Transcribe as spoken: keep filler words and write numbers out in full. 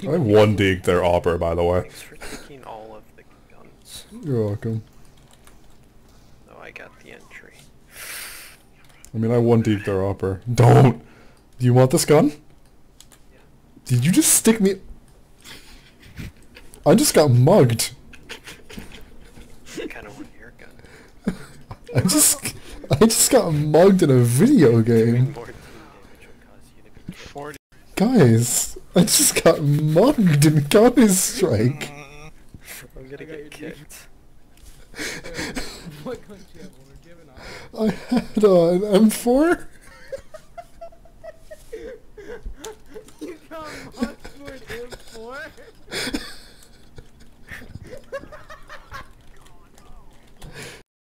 I one deeked their opera, by the way. Thanks for taking all of the guns. You're welcome. Oh, I got the entry. I mean, I one deeked their opera. Don't! Do you want this gun? Yeah. Did you just stick me? I just got mugged. I kinda want your gun. I just, I just got mugged in a video game. More team damage will cause you to be forty. Guys, I just got mugged in Counter Strike. I'm gonna get kicked. What gun do you have? We're giving up. I had uh, an M four. You got much for an M four?